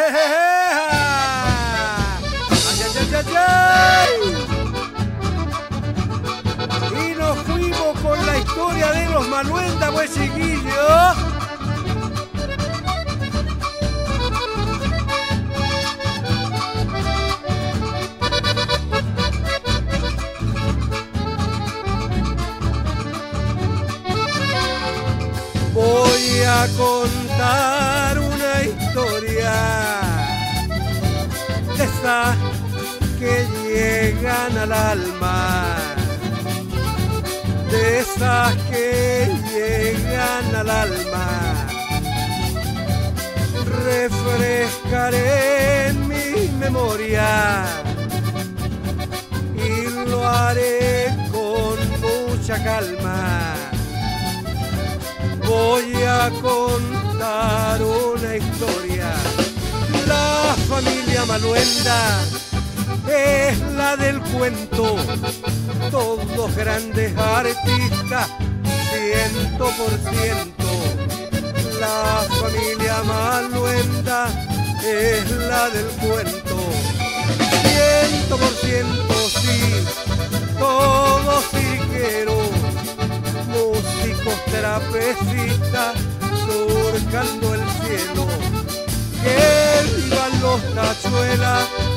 ay, ay, ay! Y nos fuimos con la historia de los Maluenda, pues, chiquillos. Voy a contar una historia de esas que llegan al alma, de esas que llegan al alma. Refrescaré en mi memoria y lo haré con mucha calma. Voy a contar una historia. La familia Maluenda es la del cuento, todos grandes artistas, 100%. La familia Maluenda es la del cuento, 100% sí, todos siguieron, músicos, trapecistas, surcando el cielo. Que vivan los Tachuelas,